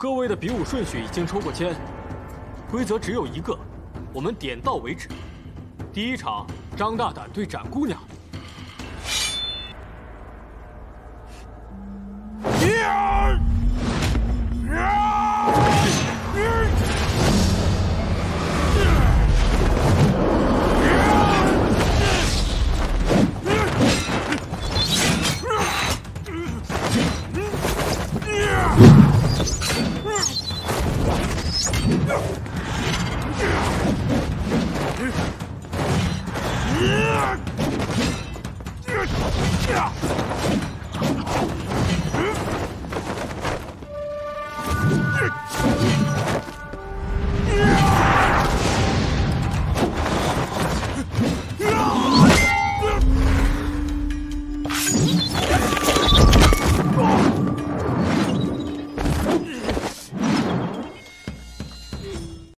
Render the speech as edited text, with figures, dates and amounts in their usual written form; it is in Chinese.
各位的比武顺序已经抽过签，规则只有一个，我们点到为止。第一场，张大胆对展姑娘。